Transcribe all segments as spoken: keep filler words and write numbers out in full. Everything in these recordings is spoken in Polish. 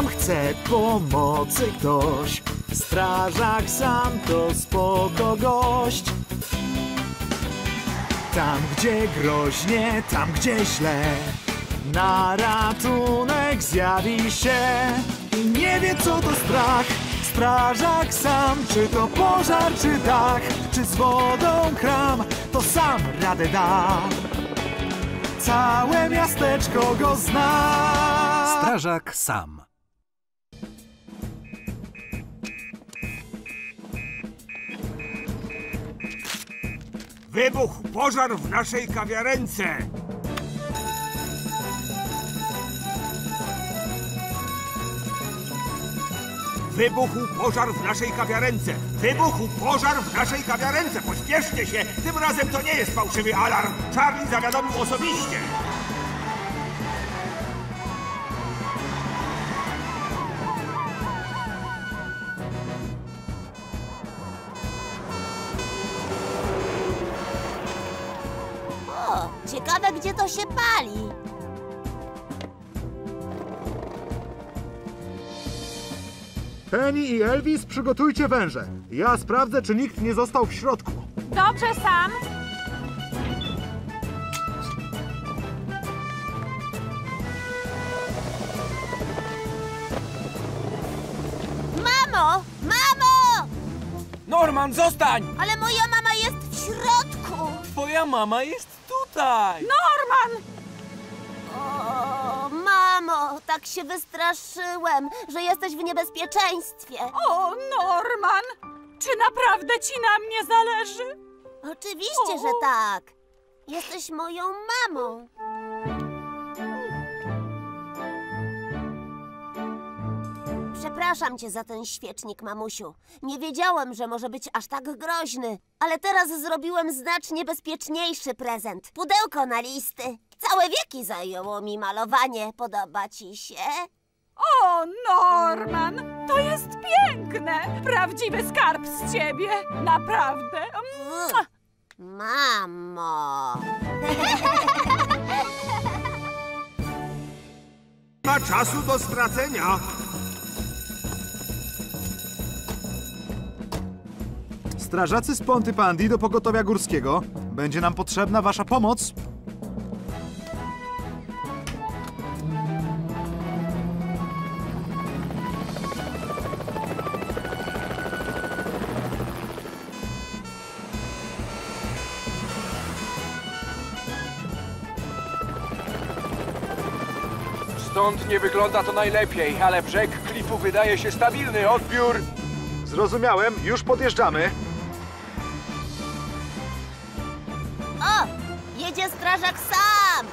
Tam chce pomocy ktoś. Strażak Sam to spoko gość. Tam gdzie groźnie, tam gdzie źle, na ratunek zjawi się i nie wie co to strach. Strażak Sam, czy to pożar, czy dach, czy z wodą kram, to sam radę da. Całe miasteczko go zna. Strażak Sam. Wybuchł pożar w naszej kawiarence. Wybuchł pożar w naszej kawiarence. Wybuchł pożar w naszej kawiarence. Pośpieszcie się, tym razem to nie jest fałszywy alarm. Charlie zawiadomił osobiście. O, ciekawe, gdzie to się pali. Penny i Elvis, przygotujcie węże. Ja sprawdzę, czy nikt nie został w środku. Dobrze, Sam. Mamo! Mamo! Norman, zostań! Ale moja mama jest w środku. Twoja mama jest tutaj! Norman! O, mamo, tak się wystraszyłem, że jesteś w niebezpieczeństwie. O, Norman! Czy naprawdę ci na mnie zależy? Oczywiście, O. że tak. Jesteś moją mamą. Przepraszam cię za ten świecznik, mamusiu. Nie wiedziałem, że może być aż tak groźny. Ale teraz zrobiłem znacznie bezpieczniejszy prezent. Pudełko na listy. Całe wieki zajęło mi malowanie. Podoba ci się? O, Norman! To jest piękne! Prawdziwy skarb z ciebie! Naprawdę! Mua! Mamo! Nie ma czasu do stracenia. Strażacy z Pontypandy do pogotowia górskiego. Będzie nam potrzebna wasza pomoc. Stąd nie wygląda to najlepiej, ale brzeg klifu wydaje się stabilny. Odbiór! Zrozumiałem, już podjeżdżamy. O! Jedzie strażak Sam!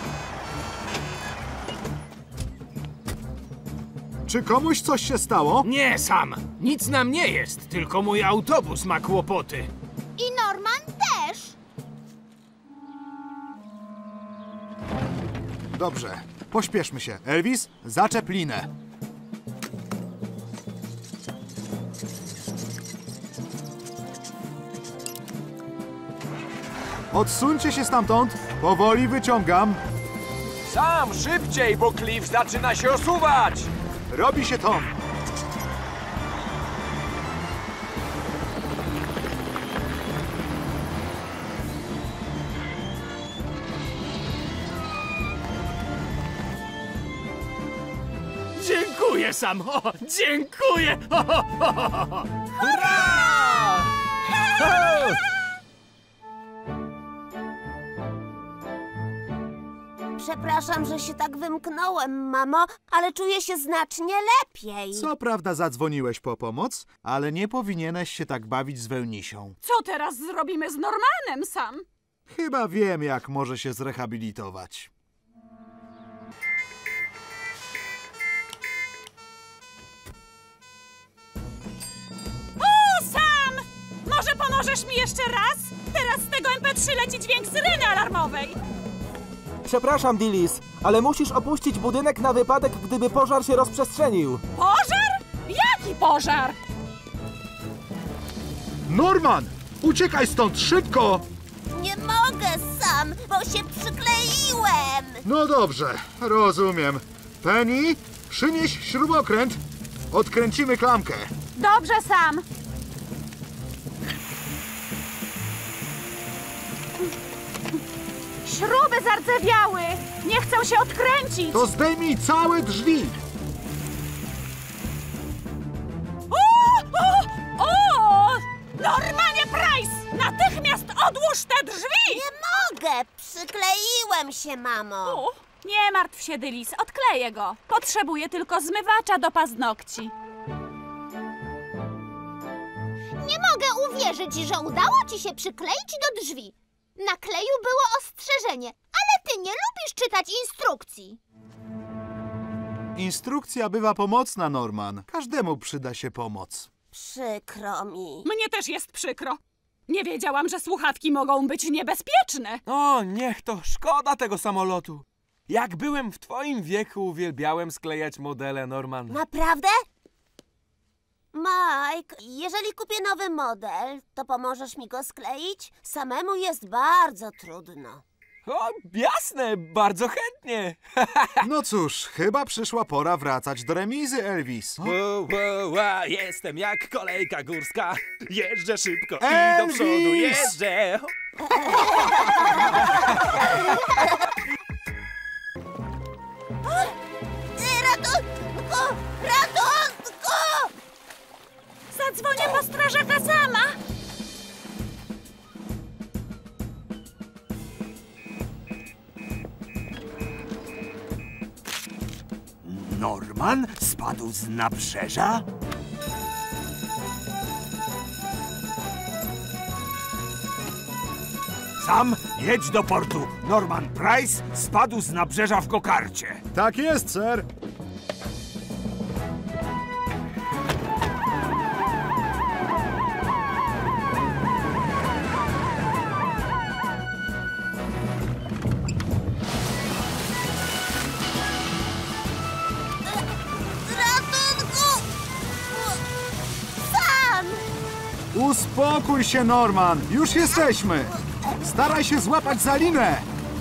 Czy komuś coś się stało? Nie, Sam. Nic nam nie jest, tylko mój autobus ma kłopoty. I Norman też! Dobrze, pośpieszmy się. Elvis, zaczep linę. Odsuńcie się stamtąd. Powoli wyciągam. Sam, szybciej, bo klif zaczyna się osuwać! Robi się to. Dziękuję, Sam. O, dziękuję. Ho, ho, ho, ho, ho. Hurra! Ho! Przepraszam, że się tak wymknąłem, mamo, ale czuję się znacznie lepiej. Co prawda zadzwoniłeś po pomoc, ale nie powinieneś się tak bawić z Wełnisią. Co teraz zrobimy z Normanem, Sam? Chyba wiem, jak może się zrehabilitować. O, Sam! Może pomożesz mi jeszcze raz? Teraz z tego em pe trzy leci dźwięk syreny alarmowej. Przepraszam, Dillis, ale musisz opuścić budynek na wypadek, gdyby pożar się rozprzestrzenił. Pożar? Jaki pożar? Norman! Uciekaj stąd, szybko! Nie mogę sam, bo się przykleiłem. No dobrze, rozumiem. Penny, Przynieś śrubokręt. Odkręcimy klamkę. Dobrze, Sam. Śruby zardzewiały. Nie chcą się odkręcić. To zdejmij całe drzwi. O, o, o! Normanie Price! Natychmiast odłóż te drzwi! Nie mogę! Przykleiłem się, mamo. U, nie martw się, Dylis. Odkleję go. Potrzebuję tylko zmywacza do paznokci. Nie mogę uwierzyć, że udało ci się przykleić do drzwi. Na kleju było ostrzeżenie, ale ty nie lubisz czytać instrukcji. Instrukcja bywa pomocna, Norman. Każdemu przyda się pomoc. Przykro mi. Mnie też jest przykro. Nie wiedziałam, że słuchawki mogą być niebezpieczne. O, niech to, szkoda tego samolotu. Jak byłem w twoim wieku, uwielbiałem sklejać modele, Norman. Naprawdę? Mike, jeżeli kupię nowy model, to pomożesz mi go skleić? Samemu jest bardzo trudno. O, jasne, bardzo chętnie. No cóż, chyba przyszła pora wracać do remizy, Elvis. Wow, wow, wow, jestem jak kolejka górska. Jeżdżę szybko i Elvis! do przodu jeżdżę. Ratunku! Ratunku! Zadzwonię po strażaka Sama. Norman spadł z nabrzeża? Sam jedź do portu. Norman Price spadł z nabrzeża w gokarcie. Tak jest, ser. Ratunku! Sam! Uspokój się, Norman. Już jesteśmy. Staraj się złapać za linę.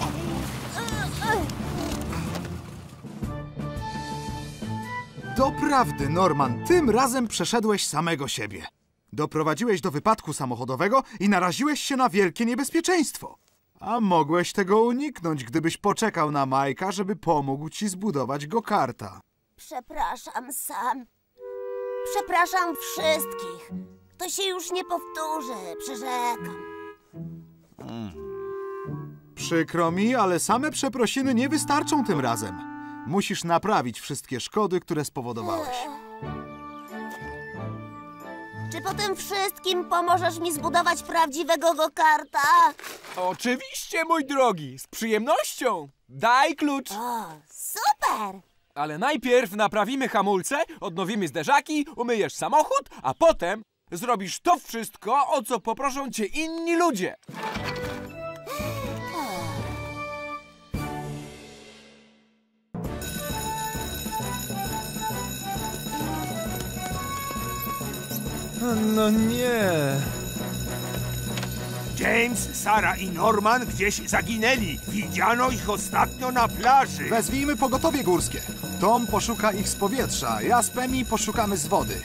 Doprawdy, Norman, tym razem przeszedłeś samego siebie. Doprowadziłeś do wypadku samochodowego i naraziłeś się na wielkie niebezpieczeństwo. A mogłeś tego uniknąć, gdybyś poczekał na Majka, żeby pomógł ci zbudować go-karta. Przepraszam, Sam. Przepraszam wszystkich. To się już nie powtórzy, przyrzekam. Przykro mi, ale same przeprosiny nie wystarczą tym razem. Musisz naprawić wszystkie szkody, które spowodowałeś. Czy po tym wszystkim pomożesz mi zbudować prawdziwego go-karta? Oczywiście, mój drogi, z przyjemnością. Daj klucz. O, super! Ale najpierw naprawimy hamulce, odnowimy zderzaki, umyjesz samochód, a potem zrobisz to wszystko, o co poproszą cię inni ludzie. No nie. James, Sara i Norman gdzieś zaginęli. Widziano ich ostatnio na plaży. Wezwijmy pogotowie górskie. Tom poszuka ich z powietrza, ja z Penny poszukamy z wody.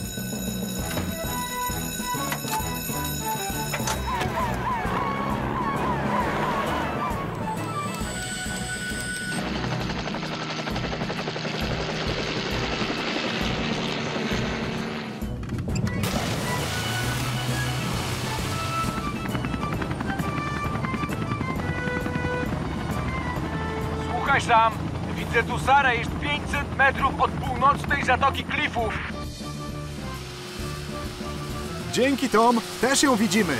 Słuchaj, Sam, widzę tu Sarę jest pięćset metrów od północnej zatoki klifów. Dzięki, Tom, też ją widzimy.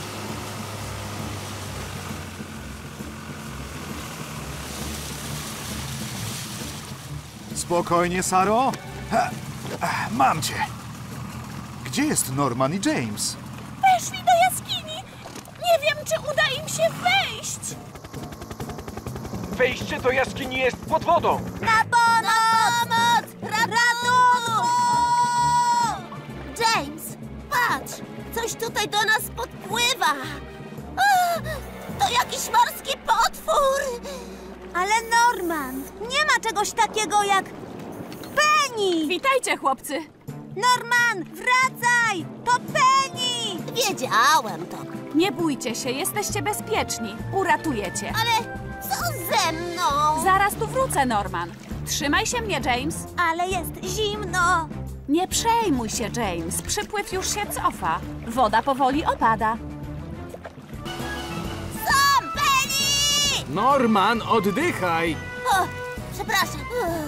Spokojnie, Saro. Ha, ach, mam cię. Gdzie jest Norman i James? Weszli do jaskini. Nie wiem, czy uda im się wejść. Wejście do jaskini jest pod wodą. Na pomoc! Ratunku! James, patrz! Coś tutaj do nas podpływa. A, to jakiś morski potwór! Ale Norman, nie ma czegoś takiego jak Penny! Witajcie, chłopcy! Norman, wracaj! To Penny! Wiedziałem to. Nie bójcie się, jesteście bezpieczni. Uratujecie. Ale co ze mną? Zaraz tu wrócę, Norman. Trzymaj się mnie, James. Ale jest zimno. Nie przejmuj się, James. Przypływ już się cofa. Woda powoli opada. Sam, Penny! Norman, oddychaj! O, przepraszam.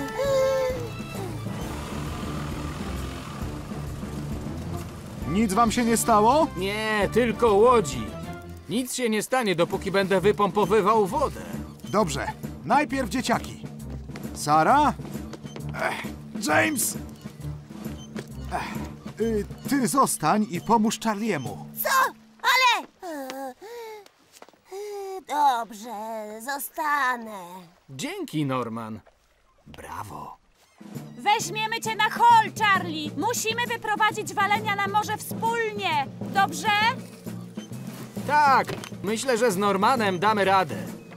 Nic wam się nie stało? Nie, tylko łodzi. Nic się nie stanie, dopóki będę wypompowywał wodę. Dobrze, najpierw dzieciaki. Sara? Ech, James! Ech, y, ty zostań i pomóż Charliemu. Co? Ale... Dobrze, zostanę. Dzięki, Norman. Brawo. Weźmiemy cię na hol, Charlie. Musimy wyprowadzić walenia na morze wspólnie. Dobrze? Tak, myślę, że z Normanem damy radę.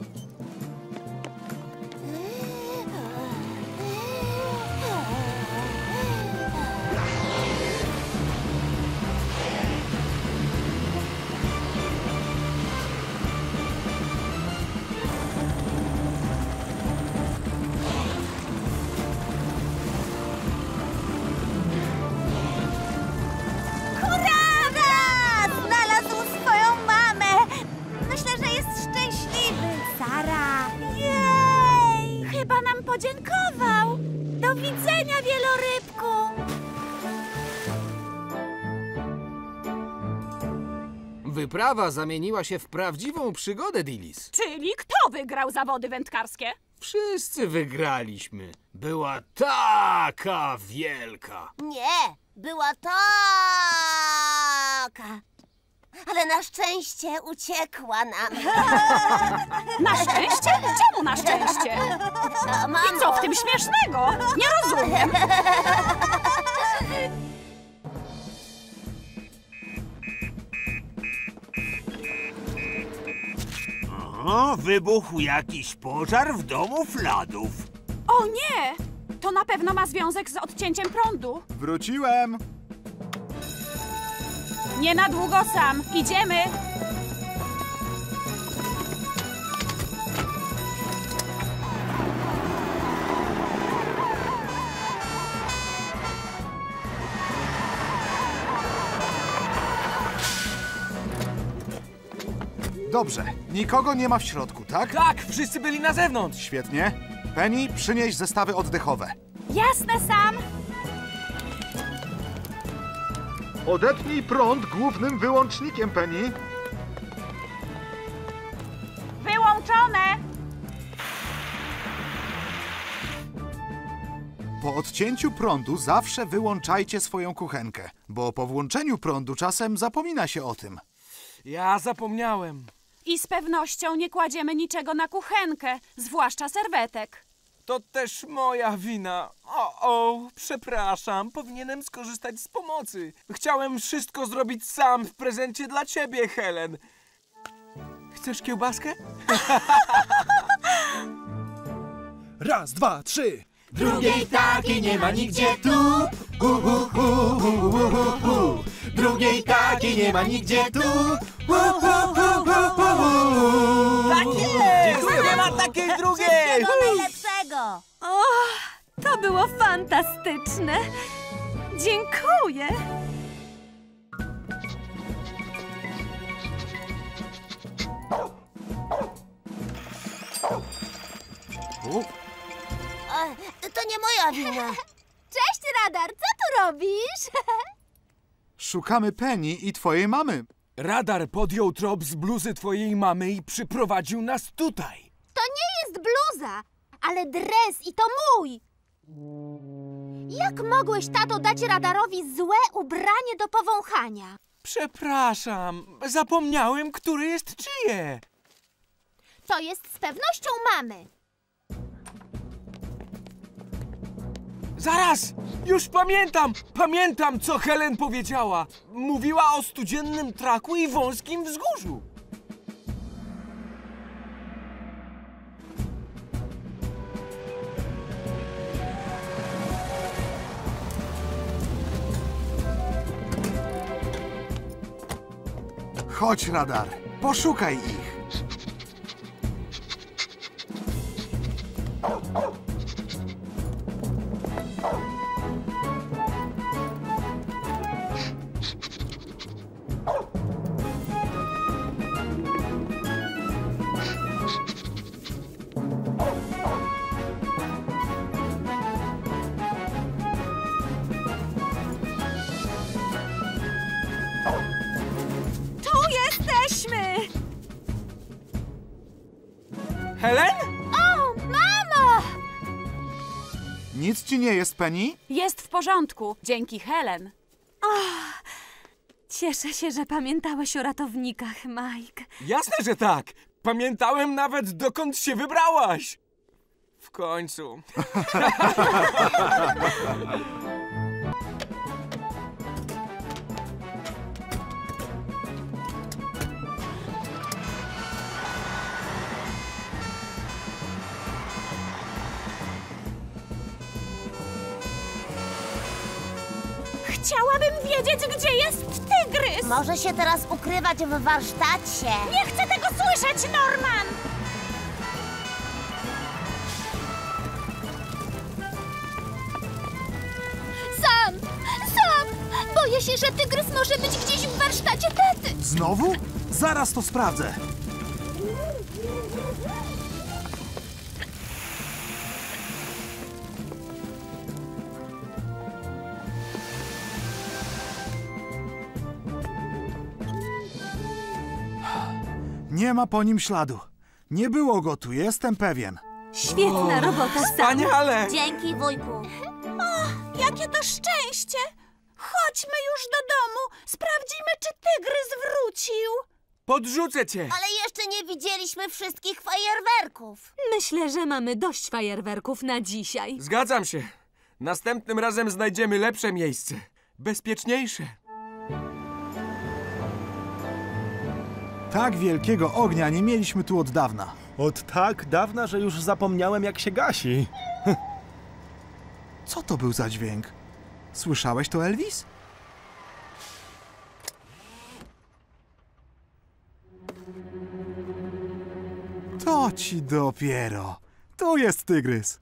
Podziękował. Do widzenia, wielorybku. Wyprawa zamieniła się w prawdziwą przygodę, Dillis. Czyli kto wygrał zawody wędkarskie? Wszyscy wygraliśmy. Była taka wielka. Nie, była taka. Ale na szczęście uciekła nam. Na szczęście? Czemu na szczęście? No, mamo. I co w tym śmiesznego? Nie rozumiem. O, wybuchł jakiś pożar w domu Fladów. O nie! To na pewno ma związek z odcięciem prądu. Wróciłem. Nie na długo sam. Idziemy. Dobrze, nikogo nie ma w środku, tak? Tak, wszyscy byli na zewnątrz. Świetnie. Penny, przynieś zestawy oddechowe. Jasne, Sam. Odetnij prąd głównym wyłącznikiem, Penny. Wyłączone. Po odcięciu prądu zawsze wyłączajcie swoją kuchenkę, bo po włączeniu prądu czasem zapomina się o tym. Ja zapomniałem. I z pewnością nie kładziemy niczego na kuchenkę, zwłaszcza serwetek. To też moja wina. O, o, przepraszam, powinienem skorzystać z pomocy. Chciałem wszystko zrobić sam w prezencie dla ciebie, Helen. Chcesz kiełbaskę? Raz, dwa, trzy. Drugiej takiej nie ma nigdzie tu. U, u, u, u, u, u, u. Drugiej takiej nie ma nigdzie tu. U, u, u, u, u. Tak jest! Nie ma takiej drugiej! Wszystkiego najlepszego. O, to było fantastyczne. Dziękuję. U, O, to nie moja wina. Cześć, Radar, co tu robisz? szukamy Penny i twojej mamy. Radar podjął trop z bluzy twojej mamy i przyprowadził nas tutaj. To nie jest bluza, ale dres i to mój. Jak mogłeś, tato, dać Radarowi złe ubranie do powąchania? Przepraszam, zapomniałem, które jest czyje. To jest z pewnością mamy. Zaraz! Już pamiętam! Pamiętam, co Helen powiedziała. Mówiła o studziennym traku i wąskim wzgórzu. Chodź, radar, poszukaj ich. Helen? O, mamo! Nic ci nie jest, Penny? Jest w porządku, dzięki Helen. Cieszę się, że pamiętałeś o ratownikach, Mike. Jasne, że tak. Pamiętałem nawet, dokąd się wybrałaś. W końcu. Chciałabym wiedzieć, gdzie jest tygrys! Może się teraz ukrywać w warsztacie. Nie chcę tego słyszeć, Norman! Sam! Sam! Boję się, że tygrys może być gdzieś w warsztacie taty. Znowu? Zaraz to sprawdzę. Nie ma po nim śladu. Nie było go tu, jestem pewien. Świetna O, robota, Sam. Wspaniale! Dzięki, wujku. O, jakie to szczęście! Chodźmy już do domu. Sprawdzimy, czy tygrys wrócił. Podrzucę cię! Ale jeszcze nie widzieliśmy wszystkich fajerwerków. Myślę, że mamy dość fajerwerków na dzisiaj. Zgadzam się. Następnym razem znajdziemy lepsze miejsce. Bezpieczniejsze. Tak wielkiego ognia nie mieliśmy tu od dawna. Od tak dawna, że już zapomniałem, jak się gasi. Co to był za dźwięk? Słyszałeś to, Elvis? To ci dopiero. Tu jest tygrys.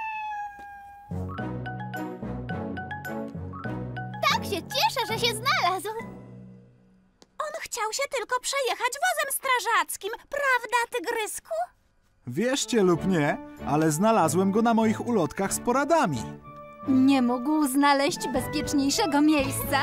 Tak się cieszę, że się znalazł. On chciał się tylko przejechać wozem strażackim, prawda, tygrysku? Wierzcie lub nie, ale znalazłem go na moich ulotkach z poradami. Nie mógł znaleźć bezpieczniejszego miejsca.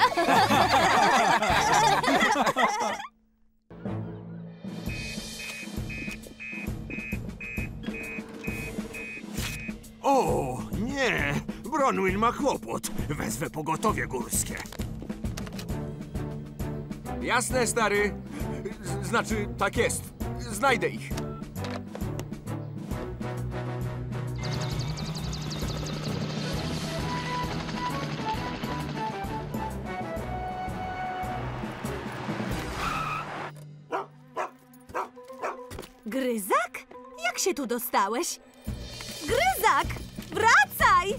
O, nie! Bronwyn ma kłopot. Wezwę pogotowie górskie. Jasne, stary. Z- Znaczy, tak jest. Znajdę ich. Gryzak? Jak się tu dostałeś? Gryzak! Wracaj!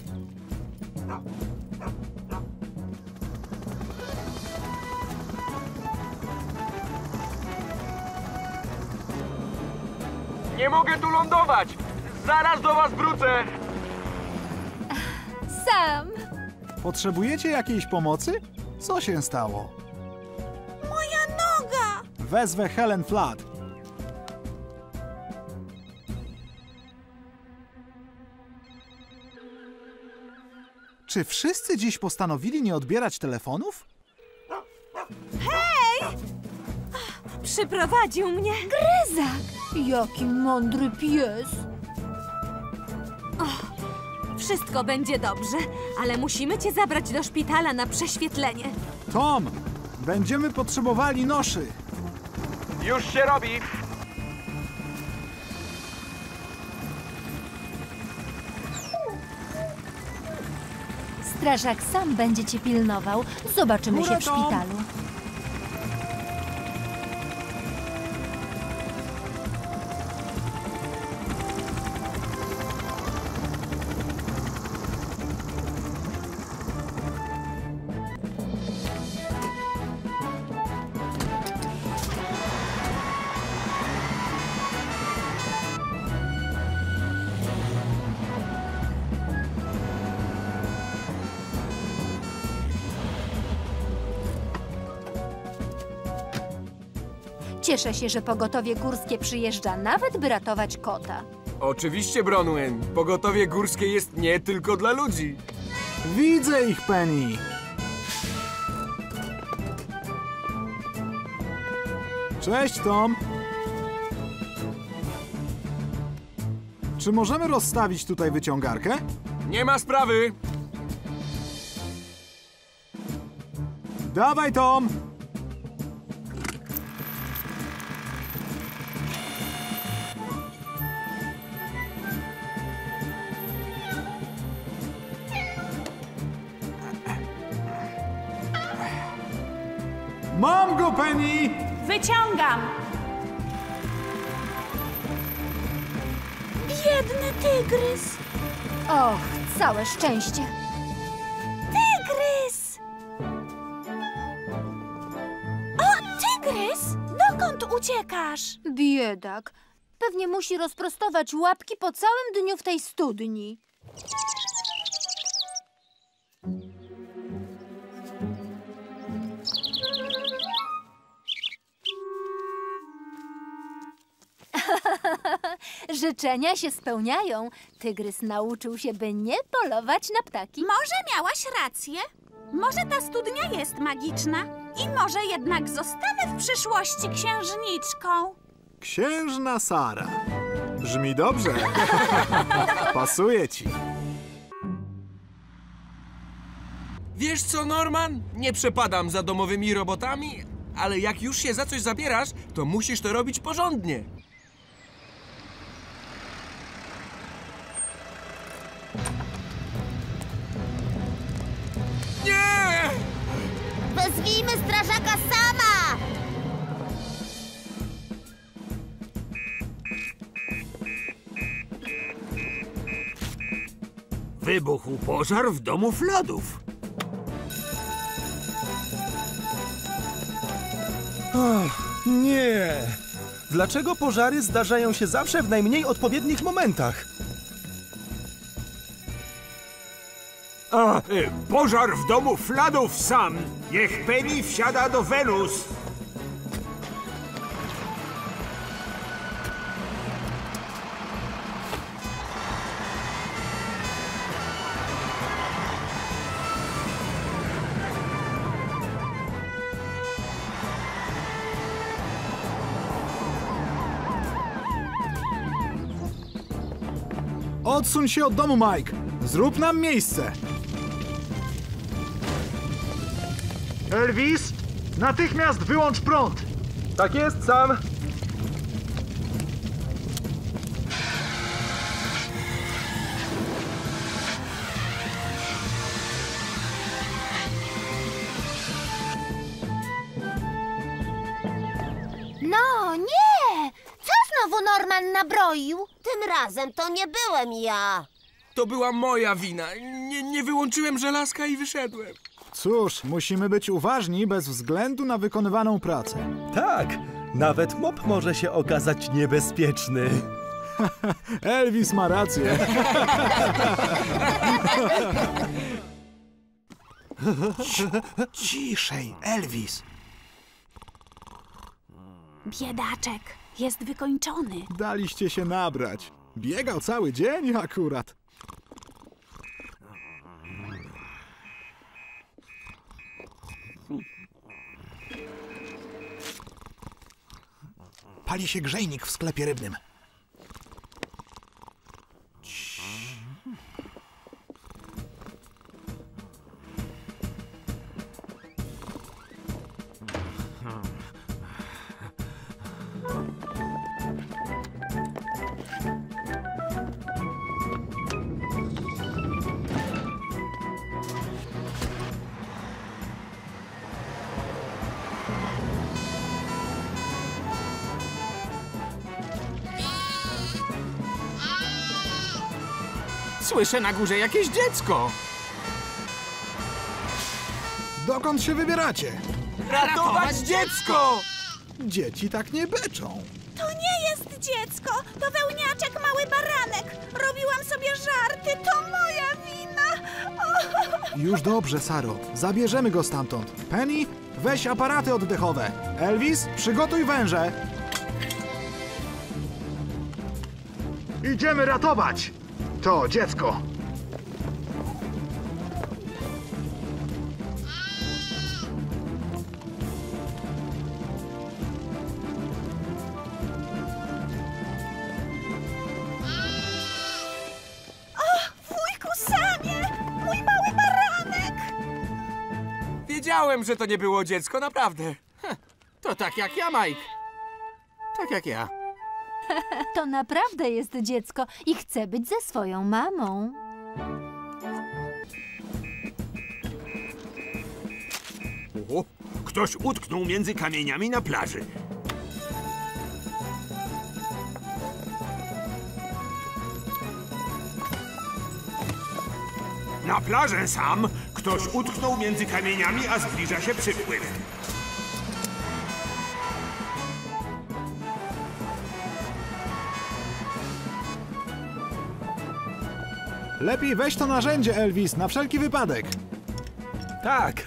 Nie mogę tu lądować! Zaraz do was wrócę! Sam! Potrzebujecie jakiejś pomocy? Co się stało? Moja noga! Wezwę Helen Flood. Czy wszyscy dziś postanowili nie odbierać telefonów? Przyprowadził mnie. Gryzak! Jaki mądry pies! Wszystko będzie dobrze, ale musimy cię zabrać do szpitala na prześwietlenie. Tom, będziemy potrzebowali noszy. Już się robi! Strażak sam będzie cię pilnował. Zobaczymy się w szpitalu. Cieszę się, że pogotowie górskie przyjeżdża nawet, by ratować kota. Oczywiście, Bronwyn. Pogotowie górskie jest nie tylko dla ludzi. Widzę ich, Penny. Cześć, Tom. Czy możemy rozstawić tutaj wyciągarkę? Nie ma sprawy. Dawaj, Tom. Mam go, Penny! Wyciągam! Biedny tygrys! Och, całe szczęście. Tygrys! O, tygrys! Dokąd uciekasz? Biedak. Pewnie musi rozprostować łapki po całym dniu w tej studni. Życzenia się spełniają. Tygrys nauczył się, by nie polować na ptaki. Może miałaś rację. Może ta studnia jest magiczna i może jednak zostanę w przyszłości księżniczką. Księżna Sara. Brzmi dobrze. Pasuje ci. Wiesz co, Norman? Nie przepadam za domowymi robotami, ale jak już się za coś zabierasz, to musisz to robić porządnie. Nie! Wezwijmy strażaka sama! Wybuchł pożar w domu Fladów. Och, nie! Dlaczego pożary zdarzają się zawsze w najmniej odpowiednich momentach? A, y, pożar w domu Fladów sam. Niech Penny wsiada do Wenus. Odsuń się od domu, Mike. Zrób nam miejsce. Elvis, natychmiast wyłącz prąd. Tak jest, Sam. No, nie! Co znowu Norman nabroił? Tym razem to nie byłem ja. To była moja wina. Nie, nie wyłączyłem żelazka i wyszedłem. Cóż, musimy być uważni bez względu na wykonywaną pracę. Tak, nawet mop może się okazać niebezpieczny. Elvis ma rację. Ciszej, Elvis. Biedaczek jest wykończony. Daliście się nabrać. Biegał cały dzień akurat. Pali się grzejnik w sklepie rybnym. Słyszę na górze jakieś dziecko. Dokąd się wybieracie? Ratować dziecko! Dzieci tak nie beczą. To nie jest dziecko, to wełniaczek, mały baranek. Robiłam sobie żarty, to moja wina. O! Już dobrze, Saro. Zabierzemy go stamtąd. Penny, weź aparaty oddechowe. Elvis, przygotuj węże. Idziemy ratować to dziecko. Wiedziałem, że to nie było dziecko, naprawdę. Heh, to tak jak ja, Mike. Tak jak ja. To naprawdę jest dziecko i chce być ze swoją mamą. O, ktoś utknął między kamieniami na plaży. Na plażę sam. Ktoś utknął między kamieniami, a zbliża się przypływ. Lepiej weź to narzędzie, Elvis, na wszelki wypadek. Tak.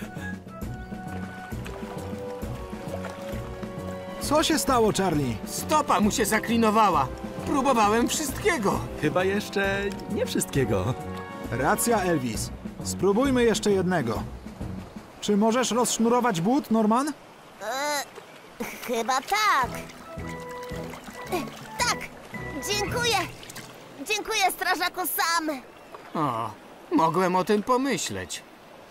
Co się stało, Charlie? Stopa mu się zaklinowała. Próbowałem wszystkiego. Chyba jeszcze nie wszystkiego. Racja, Elvis. Spróbujmy jeszcze jednego. Czy możesz rozsznurować but, Norman? E, chyba tak. E, tak, dziękuję. Dziękuję, strażaku Sam. O, mogłem o tym pomyśleć.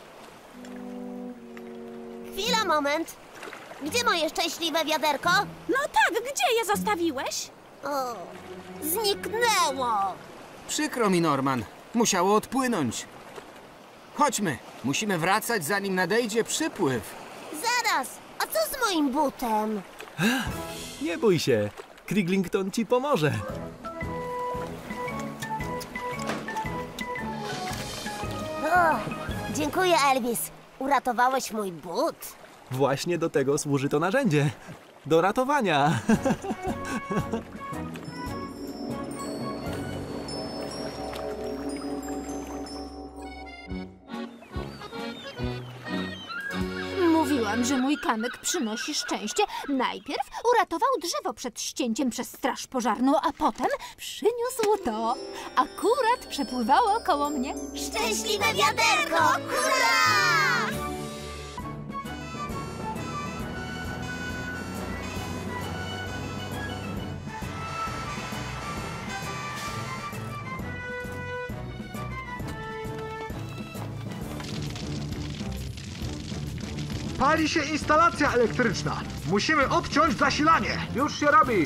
Chwila, moment. Gdzie moje szczęśliwe wiaderko? No tak, gdzie je zostawiłeś? O, zniknęło. Przykro mi, Norman. Musiało odpłynąć. Chodźmy. Musimy wracać, zanim nadejdzie przypływ. Zaraz, a co z moim butem? Nie bój się. Kriglington ci pomoże. O, dziękuję, Elvis. Uratowałeś mój but. Właśnie do tego służy to narzędzie. Do ratowania. Mówiłam, że mój kamyk przynosi szczęście. Najpierw uratował drzewo przed ścięciem przez straż pożarną, a potem przyniósł to. Akurat przepływało koło mnie. Szczęśliwe wiaderko! Hurra! Pali się instalacja elektryczna. Musimy odciąć zasilanie. Już się robi.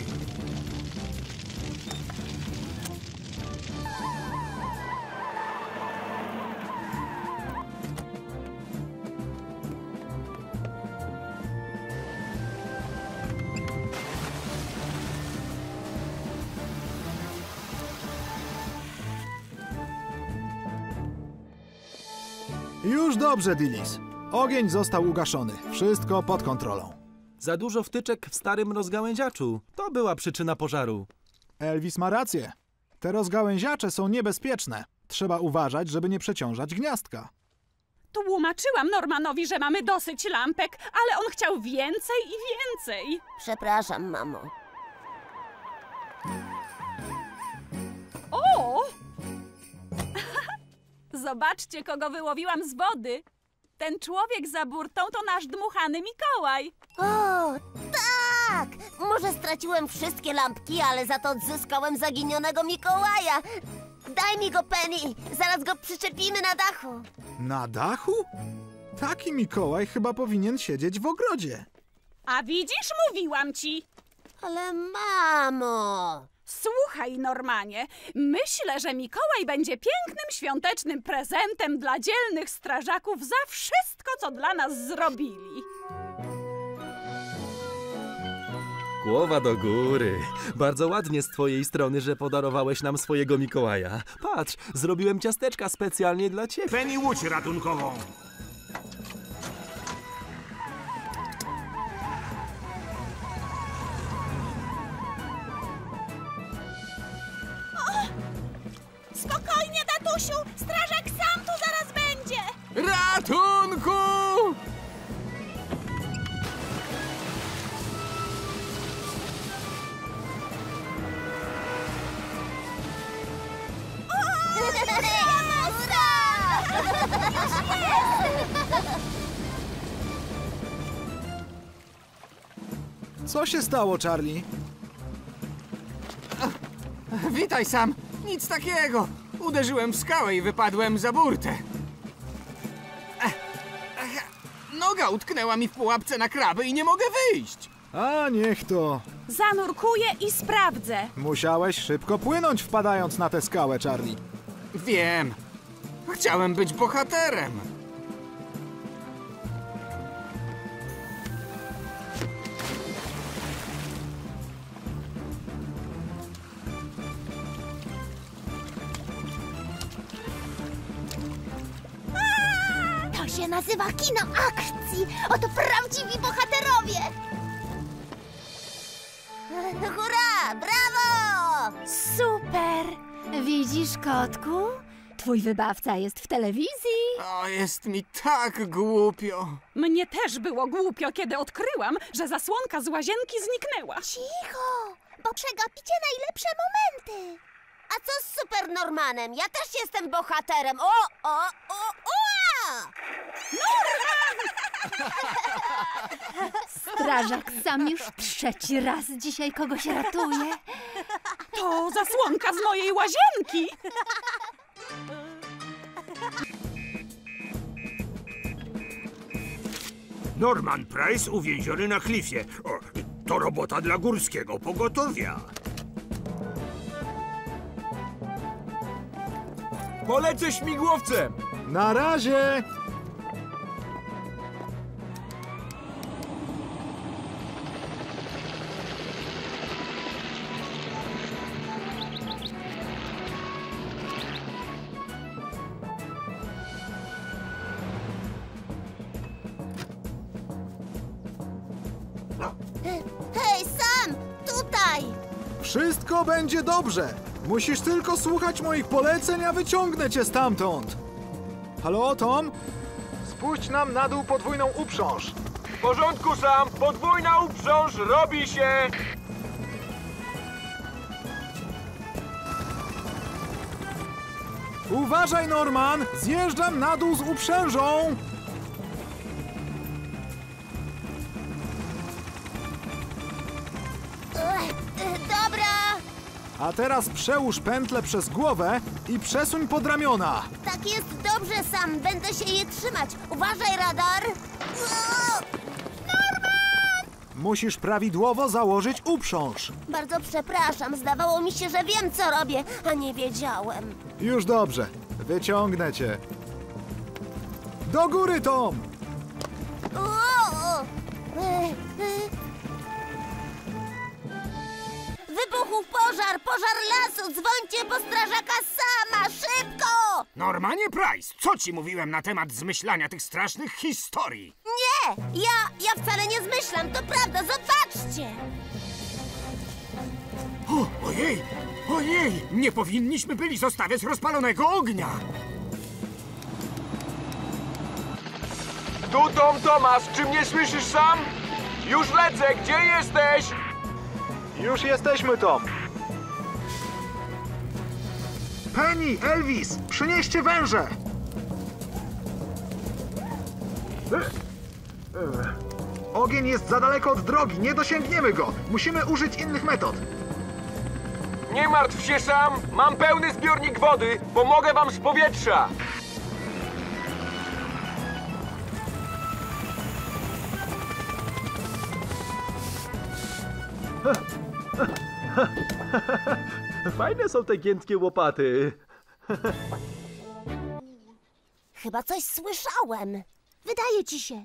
Już dobrze, Dillis. Ogień został ugaszony. Wszystko pod kontrolą. Za dużo wtyczek w starym rozgałęziaczu. To była przyczyna pożaru. Elvis ma rację. Te rozgałęziacze są niebezpieczne. Trzeba uważać, żeby nie przeciążać gniazdka. Tłumaczyłam Normanowi, że mamy dosyć lampek, ale on chciał więcej i więcej. Przepraszam, mamo. O! Zobaczcie, kogo wyłowiłam z wody. Ten człowiek za burtą to nasz dmuchany Mikołaj. O, tak! Może straciłem wszystkie lampki, ale za to odzyskałem zaginionego Mikołaja. Daj mi go, Penny. Zaraz go przyczepimy na dachu. Na dachu? Taki Mikołaj chyba powinien siedzieć w ogrodzie. A widzisz, mówiłam ci. Ale mamo... Słuchaj, Normanie, myślę, że Mikołaj będzie pięknym świątecznym prezentem dla dzielnych strażaków za wszystko, co dla nas zrobili. Głowa do góry. Bardzo ładnie z twojej strony, że podarowałeś nam swojego Mikołaja. Patrz, zrobiłem ciasteczka specjalnie dla ciebie. Penny, łódź ratunkową. Spokojnie, tatusiu! Strażak sam tu zaraz będzie! Co się stało, Charlie? Witaj, Sam. Nic takiego. Uderzyłem w skałę i wypadłem za burtę. Noga utknęła mi w pułapce na kraby i nie mogę wyjść. A niech to. Zanurkuję i sprawdzę. Musiałeś szybko płynąć, wpadając na tę skałę, Charlie. Wiem. Chciałem być bohaterem. To się nazywa kino akcji. Oto prawdziwi bohaterowie. Hurra! Brawo! Super! Widzisz, kotku? Twój wybawca jest w telewizji. O, jest mi tak głupio. Mnie też było głupio, kiedy odkryłam, że zasłonka z łazienki zniknęła. Cicho, bo przegapicie najlepsze momenty. A co z Super Normanem? Ja też jestem bohaterem. O, o, o, o! Strażak Sam już trzeci raz dzisiaj kogoś ratuje. To zasłonka z mojej łazienki. Norman Price uwięziony na klifie. O, to robota dla górskiego pogotowia. Polecę śmigłowcem! Na razie! Hej, Sam! Tutaj! Wszystko będzie dobrze. Musisz tylko słuchać moich poleceń, a wyciągnę cię stamtąd. Halo, Tom? Spuść nam na dół podwójną uprząż. W porządku, Sam. Podwójna uprząż robi się. Uważaj, Norman! Zjeżdżam na dół z uprzężą! Dobra! A teraz przełóż pętlę przez głowę i przesuń pod ramiona. Tak jest dobrze, Sam. Będę się je trzymać. Uważaj, radar! Musisz prawidłowo założyć uprząż. Bardzo przepraszam. Zdawało mi się, że wiem, co robię, a nie wiedziałem. Już dobrze. Wyciągnę cię. Do góry, Tom! O! Wybuchł pożar! Pożar lasu! Dzwońcie po strażaka Sama! Szybko! Normanie Price, co ci mówiłem na temat zmyślania tych strasznych historii? Nie! Ja, ja wcale nie zmyślam, to prawda, zobaczcie! O, ojej! Ojej! Nie powinniśmy byli zostawiać rozpalonego ognia! Tu Tom Tomasz, czy mnie słyszysz, Sam? Już lecę, gdzie jesteś? Już jesteśmy, Tom. Penny, Elvis, przynieście węże! Ogień jest za daleko od drogi, nie dosięgniemy go. Musimy użyć innych metod. Nie martw się, Sam. Mam pełny zbiornik wody. Pomogę wam z powietrza. Fajne są te giętkie łopaty. Chyba coś słyszałem. Wydaje ci się.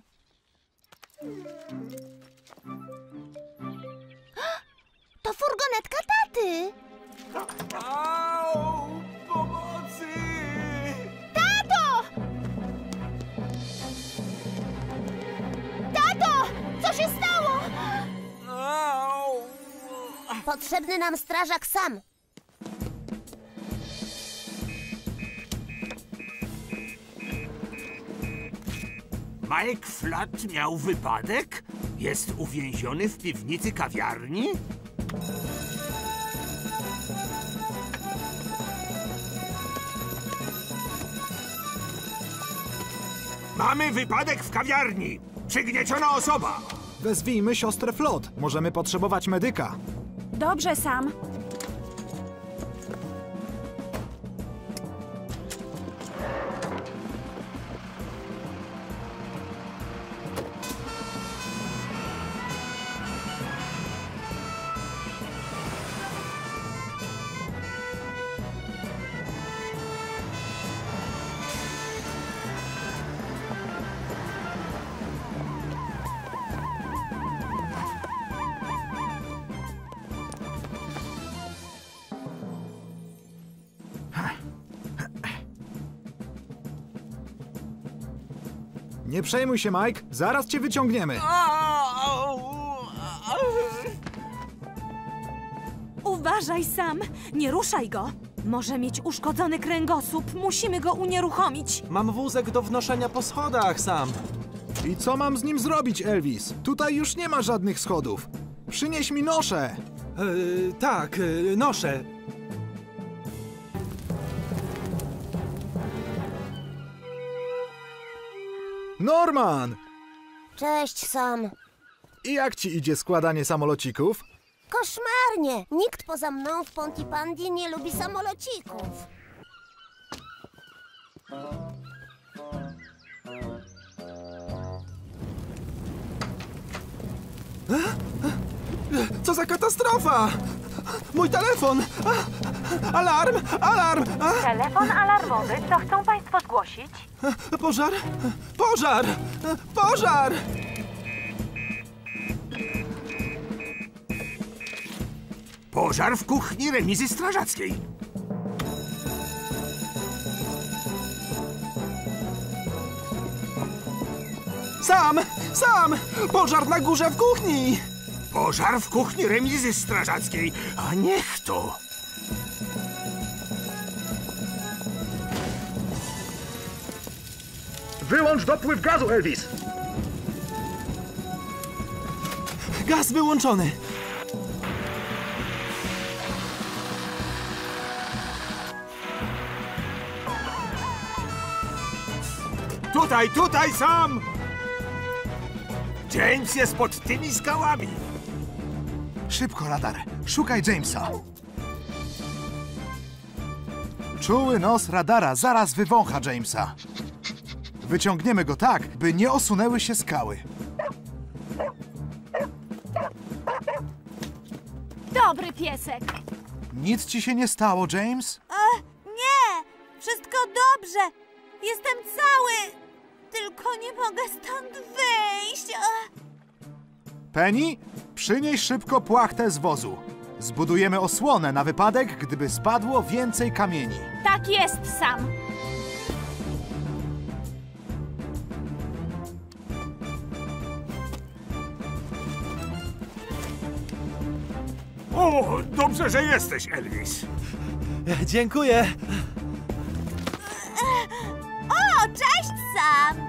To furgonetka taty. Au! Pomocy! Tato! Tato! Co się stało? Au! Potrzebny nam strażak Sam. Mike Flat miał wypadek? Jest uwięziony w piwnicy kawiarni? Mamy wypadek w kawiarni! Przygnieciona osoba! Wezwijmy siostrę Flot. Możemy potrzebować medyka. Dobrze, Sam. Nie przejmuj się, Mike. Zaraz cię wyciągniemy. Uważaj, Sam. Nie ruszaj go. Może mieć uszkodzony kręgosłup. Musimy go unieruchomić. Mam wózek do wnoszenia po schodach, Sam. I co mam z nim zrobić, Elvis? Tutaj już nie ma żadnych schodów. Przynieś mi noszę. Yy, tak, yy, noszę. Norman! Cześć, Sam. I jak ci idzie składanie samolocików? Koszmarnie! Nikt poza mną w Pontypandzie nie lubi samolocików. Co za katastrofa! Mój telefon! Alarm! Alarm! Telefon alarmowy. Co chcą Państwo zgłosić? Pożar! Pożar! Pożar! Pożar w kuchni remizy strażackiej. Sam! Sam! Pożar na górze w kuchni! Pożar w kuchni remizy strażackiej. A niech to! Wyłącz dopływ gazu, Elvis! Gaz wyłączony! Tutaj, tutaj, Sam! James jest pod tymi skałami. Szybko, radar. Szukaj Jamesa. Czuły nos radara zaraz wywącha Jamesa. Wyciągniemy go tak, by nie osunęły się skały. Dobry piesek. Nic ci się nie stało, James? E, nie! Wszystko dobrze! Jestem cały! Tylko nie mogę stąd wyjść! E. Penny, przynieś szybko płachtę z wozu. Zbudujemy osłonę na wypadek, gdyby spadło więcej kamieni. Tak jest, Sam. O, dobrze, że jesteś, Elvis. Dziękuję. O, cześć, Sam!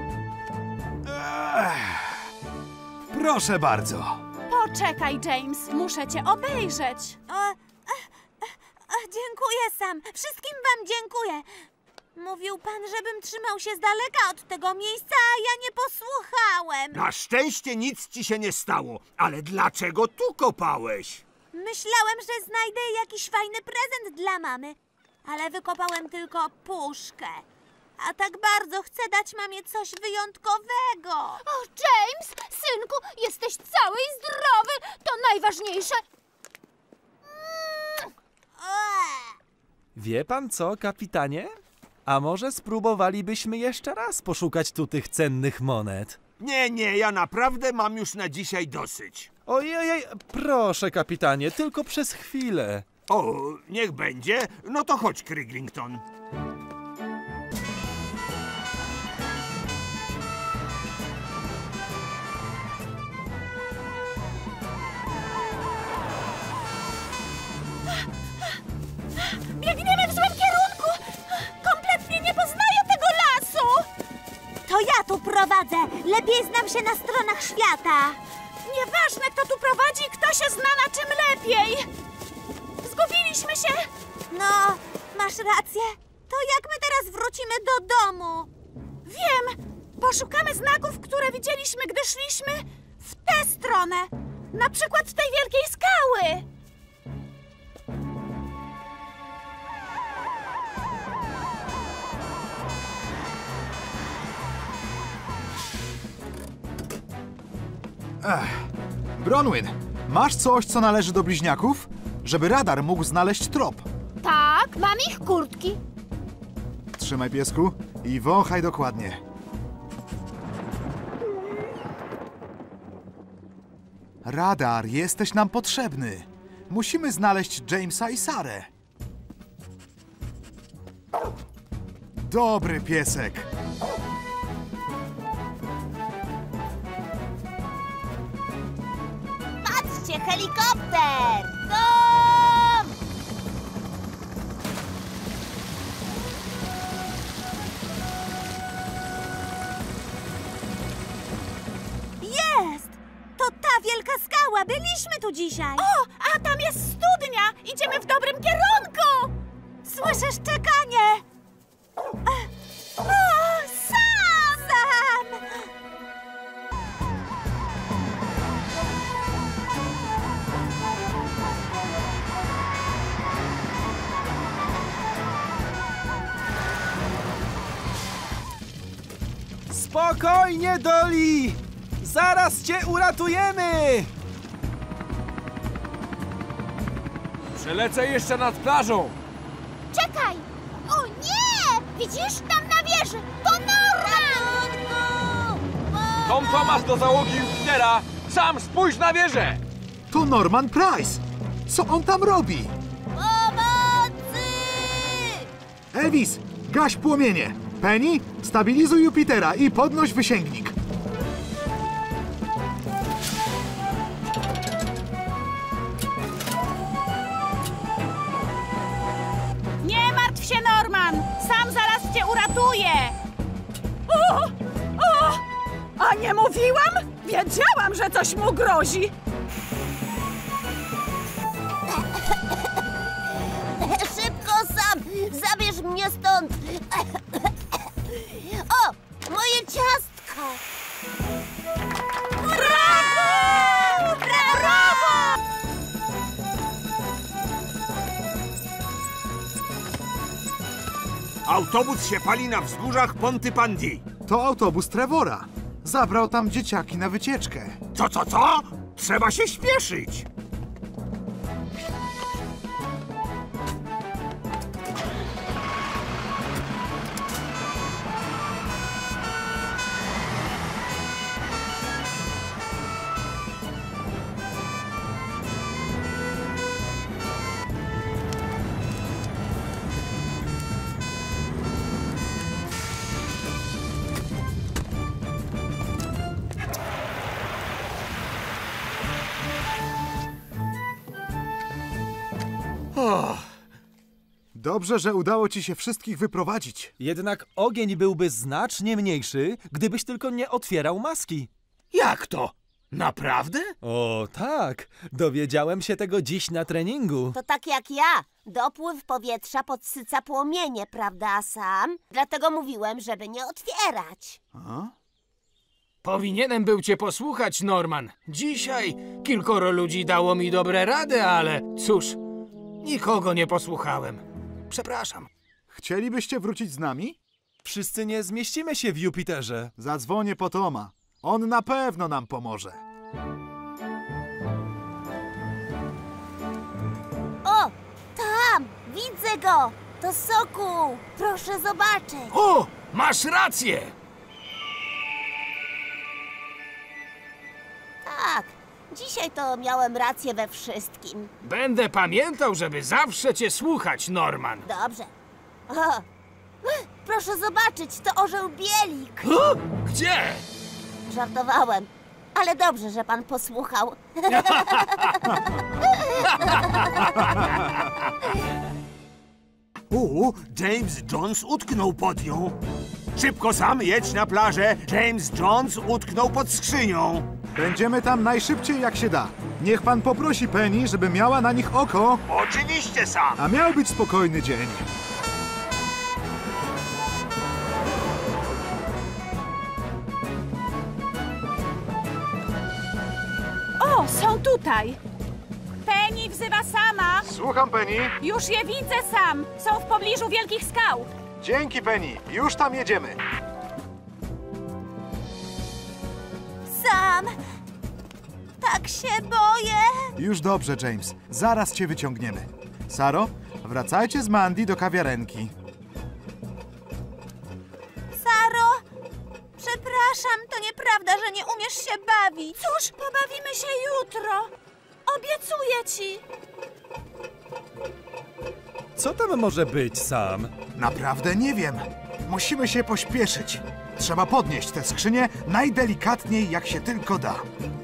Proszę bardzo. Poczekaj, James. Muszę cię obejrzeć. O, e, e, e, dziękuję, Sam. Wszystkim wam dziękuję. Mówił pan, żebym trzymał się z daleka od tego miejsca, a ja nie posłuchałem. Na szczęście nic ci się nie stało. Ale dlaczego tu kopałeś? Myślałem, że znajdę jakiś fajny prezent dla mamy, ale wykopałem tylko puszkę. A tak bardzo chcę dać mamie coś wyjątkowego. O, James, synku, jesteś cały i zdrowy. To najważniejsze. Mm. Wie pan co, kapitanie? A może spróbowalibyśmy jeszcze raz poszukać tu tych cennych monet? Nie, nie, ja naprawdę mam już na dzisiaj dosyć. Ojej, proszę, kapitanie, tylko przez chwilę. O, niech będzie. No to chodź, Kriglington. Biegniemy w złym kierunku! Kompletnie nie poznaję tego lasu! To ja tu prowadzę. Lepiej znam się na stronach świata. Nieważne, kto tu prowadzi, kto się zna na czym lepiej! Zgubiliśmy się! No, masz rację. To jak my teraz wrócimy do domu? Wiem! Poszukamy znaków, które widzieliśmy, gdy szliśmy w tę stronę. Na przykład tej wielkiej skały. Ech. Bronwyn, masz coś, co należy do bliźniaków? Żeby radar mógł znaleźć trop. Tak, mam ich kurtki. Trzymaj, piesku, i wąchaj dokładnie. Radar, jesteś nam potrzebny. Musimy znaleźć Jamesa i Sarę. Dobry piesek. Patrzcie, helikopter! Tom! Jest! To ta wielka skała! Byliśmy tu dzisiaj! O, a tam jest studnia! Idziemy w dobrym kierunku! Słyszysz czekanie? O, Sam! Sam! Spokojnie, Dolly! Zaraz cię uratujemy! Przelecę jeszcze nad plażą. Czekaj! O nie! Widzisz? Tam na wieży! To Norman! Tom Thomas do załogi Jupitera! Sam spójrz na wieżę! To Norman Price! Co on tam robi? Pomocy! Elvis, gaś płomienie! Penny, stabilizuj Jupitera i podnoś wysięgnik. Nie martw się, Norman! Sam zaraz cię uratuje! O! O! A nie mówiłam? Wiedziałam, że coś mu grozi! Szybko, Sam! Zabierz mnie stąd! O! Moje ciastko! Brawo! Brawo! Autobus się pali na wzgórzach Pontypandy. To autobus Trevora. Zabrał tam dzieciaki na wycieczkę. Co, co, co? Trzeba się śpieszyć. Oh. Dobrze, że udało ci się wszystkich wyprowadzić. Jednak ogień byłby znacznie mniejszy, gdybyś tylko nie otwierał maski. Jak to? Naprawdę? O, tak. Dowiedziałem się tego dziś na treningu. To tak jak ja. Dopływ powietrza podsyca płomienie, prawda, Sam? Dlatego mówiłem, żeby nie otwierać. A? Powinienem był cię posłuchać, Norman. Dzisiaj kilkoro ludzi dało mi dobre rady, ale cóż, nikogo nie posłuchałem. Przepraszam. Chcielibyście wrócić z nami? Wszyscy nie zmieścimy się w Jupiterze. Zadzwonię po Toma. On na pewno nam pomoże. O! Tam! Widzę go! To Sokół! Proszę zobaczyć! O! Masz rację! Tak, dzisiaj to miałem rację we wszystkim. Będę pamiętał, żeby zawsze cię słuchać, Norman. Dobrze. O, proszę zobaczyć, to orzeł Bielik. O, gdzie? Żartowałem, ale dobrze, że pan posłuchał. U, James Jones utknął pod nią. Szybko, Sam, jedź na plażę. James Jones utknął pod skrzynią. Będziemy tam najszybciej jak się da. Niech pan poprosi Penny, żeby miała na nich oko. Oczywiście, Sam. A miał być spokojny dzień. O, są tutaj! Penny wzywa Sama! Słucham, Penny. Już je widzę, Sam! Są w pobliżu wielkich skał! Dzięki, Penny. Już tam jedziemy. Sam! Tak się boję! Już dobrze, James. Zaraz cię wyciągniemy. Saro, wracajcie z Mandy do kawiarenki. Saro! Przepraszam, to nieprawda, że nie umiesz się bawić. Cóż, pobawimy się jutro. Obiecuję ci. Co tam może być, Sam? Naprawdę nie wiem. Musimy się pośpieszyć. Trzeba podnieść tę skrzynię najdelikatniej, jak się tylko da.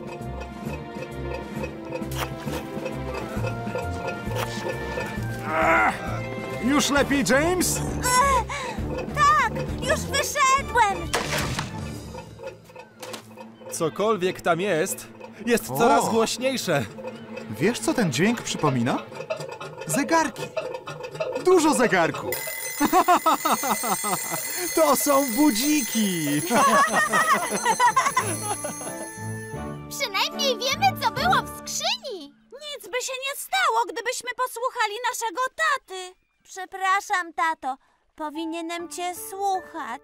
Ech, już lepiej, James? Ech, tak, już wyszedłem. Cokolwiek tam jest, jest O! coraz głośniejsze. Wiesz, co ten dźwięk przypomina? Zegarki. Dużo zegarków. To są budziki. Przynajmniej wiemy, co było w skrzyni. Nic by się nie stało, gdybyśmy posłuchali naszego taty. Przepraszam, tato. Powinienem cię słuchać.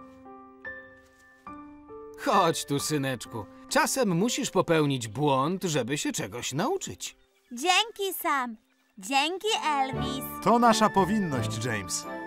Chodź tu, syneczku. Czasem musisz popełnić błąd, żeby się czegoś nauczyć. Dzięki, Sam. Dzięki, Elvis. To nasza powinność, James.